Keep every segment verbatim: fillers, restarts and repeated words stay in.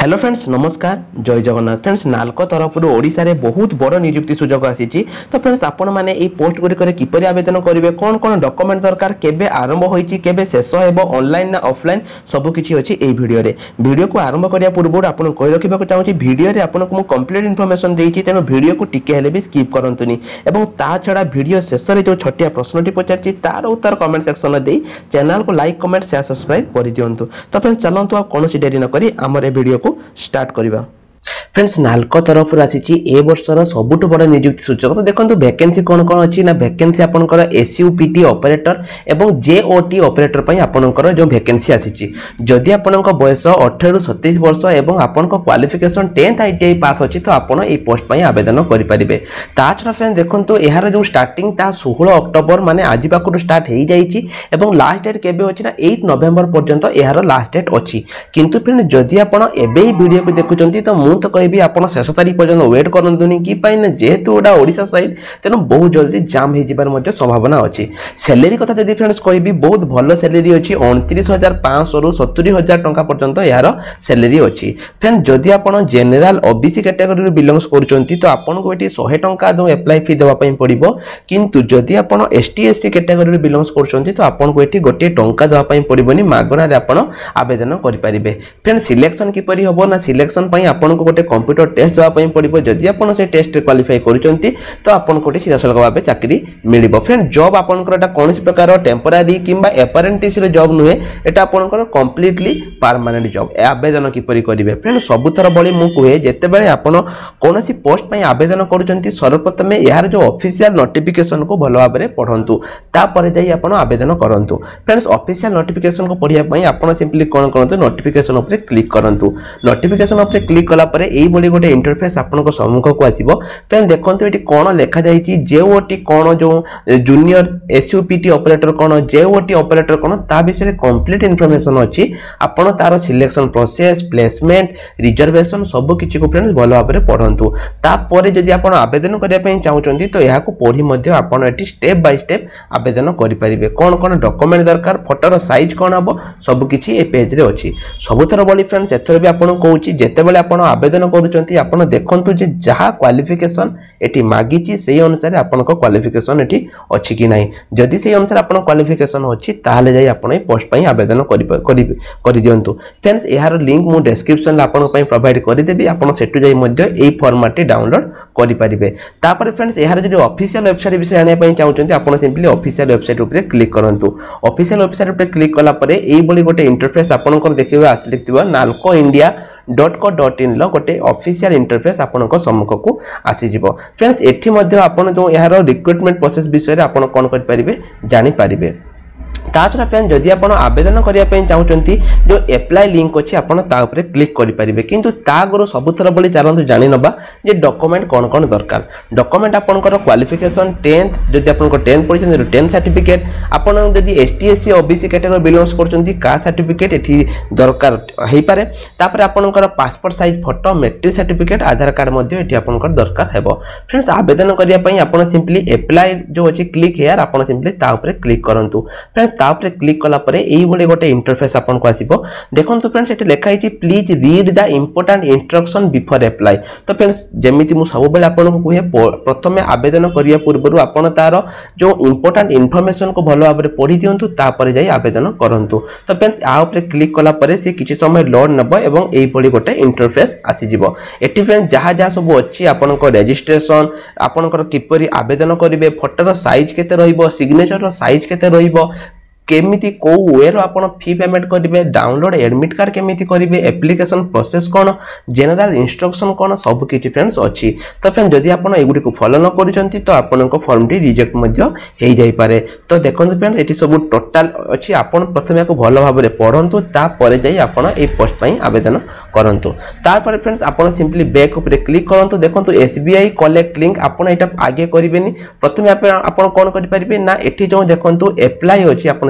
Hello friends नमस्कार जय Jagannath friends NALCO तरफ ओडिशा रे बहुत बड़ नियुक्ति सुजोग आसीची। तो फ्रेंड्स आपण माने ए पोस्ट गुडी करे किपरि आवेदन करिवे कोन कोन डॉक्यूमेंट दरकार केबे आरंभ होईची केबे शेष हेबो ऑनलाइन ना ऑफलाइन सब किछि अछि ए वीडियो रे। वीडियो को आरंभ करिया पूर्व आपण कहि रखिबा को चाहूची वीडियो रे आपण को मु कंप्लीट इन्फॉर्मेशन देइची तेनो वीडियो को टिके हेले भी स्किप करंतुनी एवं ता छडा वीडियो शेष रे जो छटिया प्रश्नटी पचारची तार उत्तर कमेंट सेक्शन रे देई चैनल को लाइक कमेंट शेयर सब्सक्राइब करि दियंतु। तो फ्रेंड्स चलंतु आ कोनोसी देरी न करी हमर ए वीडियो को स्टार्ट करिबा। फ्रेंड्स नालको तरफ आसी ए वर्षर सबुठ बड़ नियुक्ति सूचक। तो देखो वैकेंसी कौन कौन अच्छी ना वैकेंसी आपनकर एसयूपीटी ऑपरेटर एवं जेओटी ऑपरेटर पई आपनकर जो वैकेंसी आसी जदि आपनक बयस अठारह रु सत्ताईस वर्ष एवं आपनक क्वालिफिकेशन टेंथ आईटीआई पास अछि तो आपण ए पोस्ट पई आवेदन करि परिबे। ता छरा फ्रेंड्स देखंतु एहार जो स्टार्टिंग ता सोलह अक्टोबर माने आज पाखु स्टार्ट हेई जाईची एवं लास्ट डेट केबे अछि ना आठ नवंबर पर्यंत एहार लास्ट डेट अछि। किंतु फ्रेंड्स जदि आपण एबे ही वीडियो को देखुचंती तो मु तो कहबी आपण शेष तारीख पर्यंत वेट करंतुनी कि पाइन जेहेतु ओडा ओडिशा साइड तेनो बहुत जल्दी जाम हे जिबार मध्ये संभावना अछि। सैलरी कथा जदि फ्रेंड्स कहबी बहुत भलो सैलरी अछि उनतीस हजार पाँच सौ रु सत्तर हजार टंका पर्यंत यार सैलरी अछि। फ्रेंड जदि आपण जनरल ओबीसी कैटेगरी रे बिलोंग्स करचंती तो आपण को एटी सौ टंका दो अप्लाई फी देवा पई पड़िबो। किंतु जदि आपण एसटी एससी कैटेगरी रे बिलोंग्स करचंती तो आपण को एटी गोटे टंका देवा पई पड़िबोनी मागणा रे आपण आवेदन करि परिबे। फ्रेंड सिलेक्शन किपरि होबो ना सिलेक्शन पई आपण को गोटे कंप्यूटर टेस्ट देवा पई पड़िबो। जदि आपण से टेस्ट रे क्वालिफाई करचंती तो आपण कोटी सीधा सलग भाबे चाकरी मिलिबो। फ्रेंड जॉब आपनकर एटा कोनसी प्रकार टेम्पररी किंबा अपेरेंटिस रे जॉब नुहे एटा आपनकर कंप्लीटली परमानेंट जॉब। आवेदन किपरि करिवे फ्रेंड सबुथर बळी मु कहे जेते बेले आपण कोनसी पोस्ट पई आवेदन करचंती सर्वप्रथम यार जो ऑफिशियल नोटिफिकेशन को भलो भाबरे पढंतु ता परे जाई आपण आवेदन करंतु। फ्रेंड्स ऑफिशियल नोटिफिकेशन को पढिया पई आपण सिंपली कोन करंतु नोटिफिकेशन ऊपर क्लिक करंतु। नोटिफिकेशन ऊपर क्लिक कला परे एई बडी गोटे इंटरफेस आपनको सम्मुख को आसीबो। फ्रेंड देखंतु एटी कोन लेखा जाईची जेओटी कोन जो जूनियर एसयूपीटी ऑपरेटर कोन जेओटी ऑपरेटर कोन ता विषय कंप्लीट इंफॉर्मेशन अछि। आपण तार सिलेक्शन प्रोसेस प्लेसमेंट रिजर्वेशन सब किछि को फ्रेंड्स भलो भाबरे पढंतु। ता परे जदि आपण आवेदन करिया पई चाहउचंती तो एहा को पढी मध्ये आपण एटी स्टेप बाय स्टेप आवेदन करि परिबे। कोन कोन डॉक्यूमेंट दरकार फोटोर साइज कोन हबो सब किछि ए पेज रे अछि। सबुथर बडी फ्रेंड्स एथर भी आपण कहउची जेते बेले आपण आवेदन करूचंती आपण देखंतु जे जहा क्वालिफिकेशन एटी मागीची सेही अनुसार आपण को क्वालिफिकेशन एटी अछि कि नाही। जदि सेही अनुसार आपण क्वालिफिकेशन अछि ताहाले जाई आपण ए पोस्ट पई आवेदन करि करि करि दियंतु। फ्रेंड्स एहार लिंक मु डिस्क्रिप्शन ला आपण पई प्रोवाइड करि देबी आपण सेटु जाई मध्ये एई फॉर्मेट डाउनलोड करि परिबे। तापर फ्रेंड्स एहार जे ऑफिशियल वेबसाइट विषय आने पई चाहउचंती आपण सिंपली ऑफिशियल वेबसाइट ऊपर क्लिक करंतु। ऑफिशियल वेबसाइट ऊपर क्लिक कला परे एई बडी गोटे इंटरफेस आपण को देखिबा आसी लिखतिबा NALCO India dot co dot in लो गोटे ऑफिशियल इंटरफेस आपनक सम्मुख को आसी जिवो। फ्रेंड्स एठी मध्ये आपण जो यार रिक्रूटमेंट प्रोसेस विषय रे आपण कोन कर परिबे जानि परिबे। ताछरा फ्रेंड जदि आपण आवेदन करिया पई चाहउचंती जो अप्लाई लिंक अछि आपण ता ऊपर क्लिक करि परिबे। किंतु ता गुरु सबुथर बळी चालंतु जानि नबा जे डॉक्यूमेंट कोन कोन दरकार। डॉक्यूमेंट आपनकर क्वालिफिकेशन टेंथ जदि आपनको टेंथ पढिछन टेंथ सर्टिफिकेट आपण जदि ST SC OBC category belongs करचंती का सर्टिफिकेट एठी दरकार हेई पारे। तापर आपनकर passport size photo matric certificate Aadhaar card मध्ये एठी आपनकर दरकार हेबो। फ्रेंड्स आवेदन करिया पई आपण सिंपली अप्लाई जो अछि क्लिक हियर आपण सिंपली ता ऊपर क्लिक करंतु। फ्रेंड्स ता ऊपर क्लिक कला परे एई बडे गोटे इंटरफेस आपन को आसीबो। देखंतु फ्रेंड्स एठी लेखा हिची please read the important instruction before apply. तो फ्रेंड्स जेमिति मु सब बेले आपन को कहे प्रथमे आवेदन करिया पूर्वरु आपन तार जो इंपोर्टेंट इंफॉर्मेशन को भलो भाबरे पढि दियंतु ता परे जाई आवेदन करंतु। तो फ्रेंड्स आ ऊपर क्लिक कला परे से किछि समय लोड नबो एवं एई बडे गोटे इंटरफेस आसी जिवो। एठी फ्रेंड्स जहा जहा सब अछि आपन को रजिस्ट्रेशन आपन को किपरि आवेदन करिवे फोटोर साइज केते रहिबो सिग्नेचर रो साइज केते रहिबो केमिति को वे रो आपण फी पेमेंट करिवे डाउनलोड एडमिट कार्ड केमिति करिवे एप्लीकेशन प्रोसेस कोन जनरल इंस्ट्रक्शन कोन सब किछि फ्रेंड्स अछि। तो फ्रेंड जदि आपण एगुडी को फॉलो न करिसंती तो आपण को फॉर्म टी रिजेक्ट मध्ये हेई जाई पारे। तो देखंतु फ्रेंड्स एटी सब टोटल अछि आपण प्रथमे को भलो भाबरे पढंतु ता परे जाई आपण ए पोस्ट पई आवेदन करंतु। तार परे फ्रेंड्स आपण सिंपली बैक ऊपर क्लिक करंतु। देखंतु एसबीआई कलेक्ट लिंक आपण एटा आगे करिवेनी प्रथमे आपण कोन करि परिबे ना एठी जो देखंतु अप्लाई अछि आपण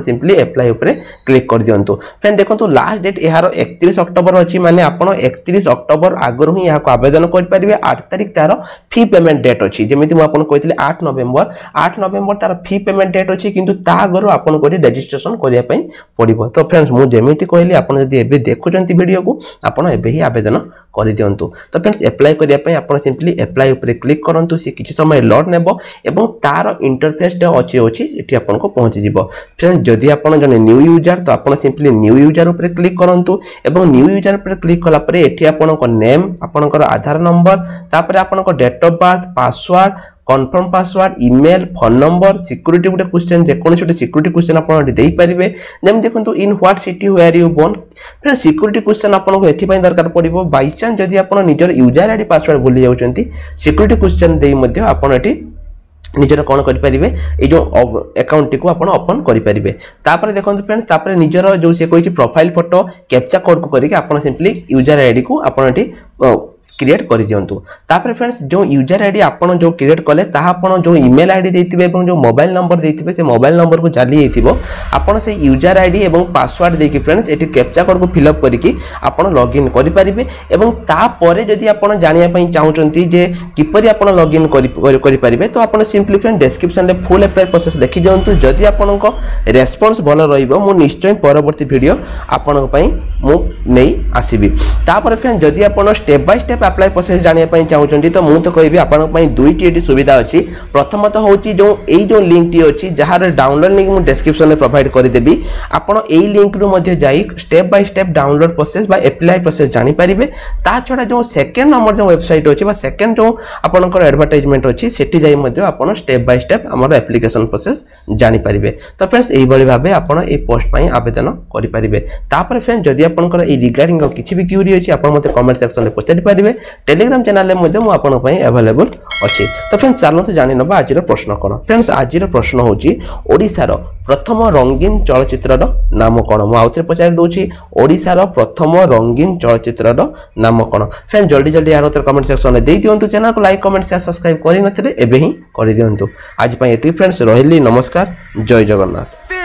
सिंपली अप्लाई ऊपर क्लिक कर दियंतु फ्रेंड देखंतु लास्ट डेट यार इकतीस अक्टोबर अछि माने आपण इकतीस अक्टोबर आगर ही याको आवेदन कर परिबे आठ तारिख तार फी पेमेंट डेट अछि जेमिति म आपण कहितले आठ नवंबर आठ नवंबर तार फी पेमेंट डेट अछि किंतु ता आगर आपण को रजिस्ट्रेशन करिया पई पड़िबो तो फ्रेंड्स मु जेमिति कहली आपण जदी एबे देखुचंती वीडियो को आपण एबे ही आवेदन कर दियंतु तो फ्रेंड्स अप्लाई करिया पई आपण सिंपली अप्लाई ऊपर क्लिक करंतु से किछि समय लोड नेबो एवं तार इंटरफेस डे अछि अछि एठी आपण को पहुंची जिवो फ्रेंड्स जदी आपण जने न्यू यूजर तो आपण सिंपली न्यू यूजर ऊपर क्लिक करंतु एवं न्यू यूजर ऊपर क्लिक कला परे एठी आपण को नेम आपण को आधार नंबर तापर आपण को date of birth password confirm password email phone number security गुटे क्वेश्चन जे कोन छोटे सिक्योरिटी क्वेश्चन आपण देई परिबे जेम देखंतु in what city where you born फिर सिक्योरिटी क्वेश्चन आपण को एथि पई दरकार पड़िबो बाय चांस जदी आपण निजर यूजर आईडी पासवर्ड भूली जाउचंती सिक्योरिटी क्वेश्चन देई मध्ये आपण एठी निजर कोन करि परिबे ए जो अकाउंट को आपण ओपन करि परिबे तापर देखंतु फ्रेंड्स तापर निजर जो से कोइछि प्रोफाइल फोटो कैप्चा कोड को करिके आपण सिंपली यूजर आईडी को आपण एठी क्रिएट कर दियंतु तापर फ्रेंड्स जो यूजर आईडी आपण जो क्रिएट कले ता आपण जो ईमेल आईडी देथिबे एवं जो मोबाइल नंबर देथिबे से मोबाइल नंबर को जाली हेतिबो आपण से यूजर आईडी एवं पासवर्ड देकी फ्रेंड्स एटी कैप्चा कोड को फिल अप करिकि आपण लॉगिन करि परिबे एवं ता परे जदी आपण जानिया पई चाहुचंती जे किपरि आपण लॉगिन करि करि परिबे तो आपण सिंपली फ्रेंड डिस्क्रिप्शन ले फुल अप्लाई प्रोसेस देखि दियंतु जदी आपण को रेस्पॉन्स भलो रहिबो मु निश्चय परवर्ती वीडियो आपण पई मु नै आसीबी तापर फ्रेंड जदी आपण step by step apply process जानिया पई चाहुचंती तो मु तो कहबी आपण पई दुईटी एटी सुविधा अछि प्रथमत होची जो एई जो लिंक टी अछि जहार डाउनलोड लिंक मु डिस्क्रिप्शन में प्रोवाइड करि देबी आपण एई लिंक रु मध्ये जाई step by step download process बा अप्लाई प्रोसेस जानि परिबे ता छडा जो सेकंड नंबर जो वेबसाइट अछि बा सेकंड जो आपण को एडवर्टाइजमेंट अछि सेठी जाई मध्ये आपण स्टेप बाय स्टेप हमर एप्लीकेशन प्रोसेस जानि परिबे तो फ्रेंड्स एई बळी भाबे आपण ए पोस्ट पई आवेदन करि परिबे तापर फ्रेंड जदी आपण को ए रिगार्डिंग किछि भी क्वेरी अछि आपण मते कमेंट सेक्शन में पचारि परिबे टेलीग्राम चैनल में मु आपन पई अवेलेबल अछि तो फ्रेंड्स चलते जानि नबा आजिर प्रश्न कोन फ्रेंड्स आजिर प्रश्न होची ओडिसा रो प्रथम रंगीन चलचित्र रो नाम कोन मु आउथरे पचारि दोची ओडिसा रो प्रथम रंगीन चलचित्र रो नाम कोन फ्रेंड्स जल्दी जल्दी यार उत्तर कमेंट सेक्शन में देई दियंतु चैनल को लाइक कमेंट शेयर सब्सक्राइब करि नथिले एबे ही करि दियंतु आज पई एति फ्रेंड्स रहिली नमस्कार जय जगन्नाथ।